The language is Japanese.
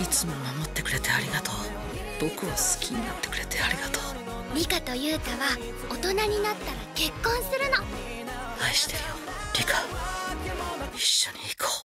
つも守ってくれてありがとう。僕を好きになってくれてありがとう。 リカとユウタは大人になったら結婚するの。 愛してるよリカ。一緒に行こう。